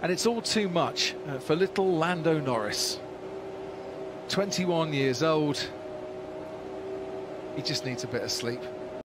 And it's all too much for little Lando Norris. 21 years old. He just needs a bit of sleep.